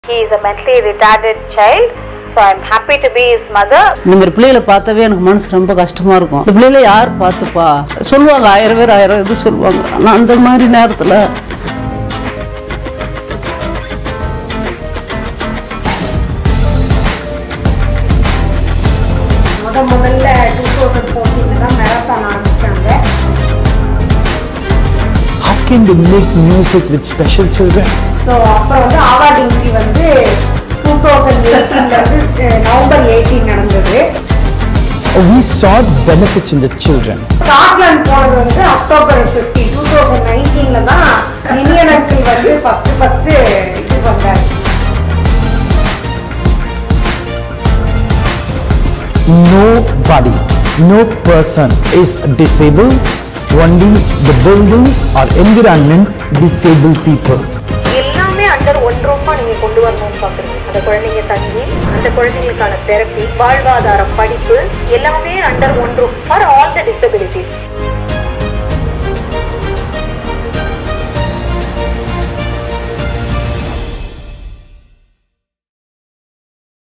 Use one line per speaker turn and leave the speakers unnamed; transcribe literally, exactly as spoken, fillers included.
He is a mentally retarded child, so I am happy to be his mother.
இந்த பிள்ளைகளை பார்த்தாவே எனக்கு மனசு ரொம்ப கஷ்டமா இருக்கும். இந்த பிள்ளைகளை யார் பார்த்துப்பா சொல்லுவாங்க, ஆயிரம் பேர் ஆயிரம் இது சொல்லுவாங்க. ஆனால் அந்த மாதிரி நேரத்தில்
முத முதல்ல டூ தௌசண்ட் ஃபோர்டீன்ல தான் மேரத்தான் ஆரம்பிச்சாங்க.
How can they make music with special children?
So அப்புறம் வந்து ஆவா டிகிரி வந்து டூ தௌசண்ட் எயிட்டீன்ல வந்து நவம்பர் எயிட்டீன் நடந்தது.
We saw the benefits in the children.
Scotland போனது வந்து அக்டோபர் ஃபிஃப்டீன் டூ தௌசண்ட் நைன்டீன்ல தான் இந்தியன் அங்கிள் வந்து ஃபர்ஸ்ட் ஃபர்ஸ்ட் இது பண்ணாரு.
Nobody, no person is disabled. Only the buildings or environment disable people.
எல்லாமே அண்டர் ஒன் ரூஃபா நீங்க கொண்டு வரணும்னு பாக்குறீங்க. அந்த குழந்தைங்க தங்கி அந்த குழந்தைங்களுக்கான தெரப்பி, வாழ்வாதாரம், படிப்பு எல்லாமே under one roof for all the disabilities.